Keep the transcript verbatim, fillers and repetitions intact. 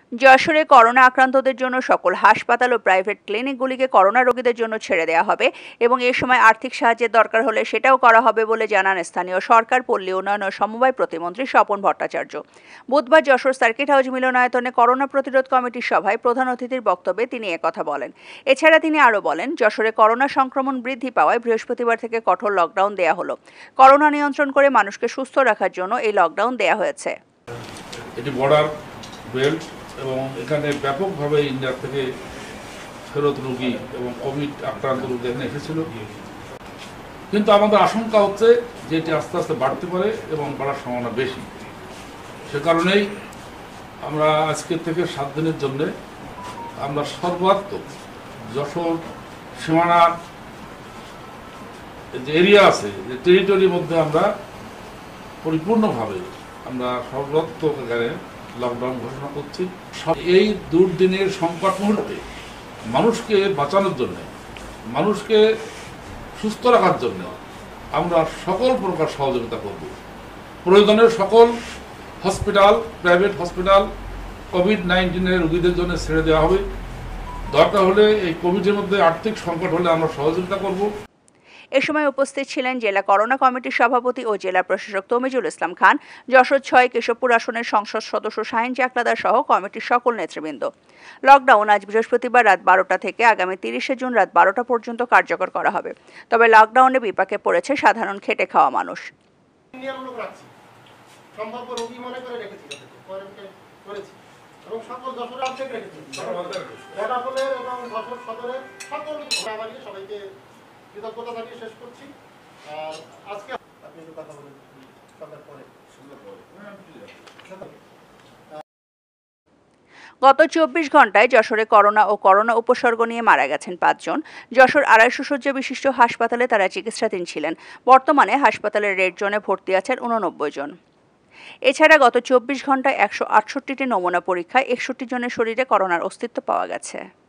যশোরে করোনা আক্রান্তদের জন্য সকল হাসপাতাল ও প্রাইভেট ক্লিনিকগুলিকে করোনা রোগীদের জন্য ছেড়ে দেওয়া হবে এবং এ সময় আর্থিক সাহায্যের দরকার হলে সেটাও করা হবে বলে জানান স্থানীয় সরকার, পল্লী উন্নয়ন ও সমবায় প্রতিমন্ত্রী স্বপন ভট্টাচার্য। বুধবার যশোর সার্কিট হাউস মিলনায়তনে করোনা প্রতিরোধ কমিটির সভায় প্রধান অতিথির বক্তব্যে তিনি একথা বলেন। এছাড়া তিনি আরও বলেন, যশোরে করোনা সংক্রমণ বৃদ্ধি পাওয়ায় বৃহস্পতিবার থেকে কঠোর লকডাউন দেওয়া হলো। করোনা নিয়ন্ত্রণ করে মানুষকে সুস্থ রাখার জন্য এই লকডাউন দেওয়া হয়েছে। এটি বর্ডার বেল্ট এবং এখানে ব্যাপকভাবে ইন্ডিয়া থেকে ফেরত রোগী এবং কোভিড আক্রান্ত রোগী এখানে এসেছিল, কিন্তু আমাদের আশঙ্কা হচ্ছে যে এটি আস্তে আস্তে বাড়তে পারে এবং বাড়ার সম্ভাবনা বেশি। সে কারণেই আমরা আজকের থেকে সাত দিনের জন্য আমরা সর্বাত্মক যশোর সীমানার যে এরিয়া আছে, যে টেরিটরির মধ্যে আমরা পরিপূর্ণভাবে আমরা সর্বাত্মক এখানে লকডাউন ঘোষণা করছি। এই দুর্দিনের সংকট মুহূর্তে মানুষকে বাঁচানোর জন্য, মানুষকে সুস্থ রাখার জন্য আমরা সকল প্রকার সহযোগিতা করব। প্রয়োজনের সকল হসপিটাল, প্রাইভেট হসপিটাল কোভিড নাইন্টিনের রোগীদের জন্য ছেড়ে দেওয়া হবে। দরকার হলে এই কোভিডের মধ্যে আর্থিক সংকট হলে আমরা সহযোগিতা করব। এ সময় উপস্থিত ছিলেন জেলা করোনা কমিটির সভাপতি ও জেলা প্রশাসক তমিজুল ইসলাম খান, যশোর ছয় কেশবপুর আসনের সংসদ সদস্য শাহিন চাকলাদার সহ কমিটির সকল নেতৃবৃন্দ। লকডাউন আজ বৃহস্পতিবার রাত বারোটা থেকে আগামী তিরিশে জুন রাত বারোটা পর্যন্ত কার্যকর করা হবে। তবে লকডাউনে বিপাকে পড়েছে সাধারণ খেটে খাওয়া মানুষ। কৃতজ্ঞতা জানিয়ে শেষ করছি। আর আজকে আপনি একটু কথা বলেন সন্ধ্যার পরে। গত চব্বিশ ঘন্টায় যশোরে করোনা ও করোনা উপসর্গ নিয়ে মারা গেছেন পাঁচজন। যশোর আড়াইশো শয্যা বিশিষ্ট হাসপাতালে তারা চিকিৎসাধীন ছিলেন। বর্তমানে হাসপাতালের রেড জোনে ভর্তি আছেন উননব্বই জন। এছাড়া গত চব্বিশ ঘন্টায় একশো আটষট্টিটি নমুনা পরীক্ষায় একষট্টি জনের শরীরে করোনার অস্তিত্ব পাওয়া গেছে।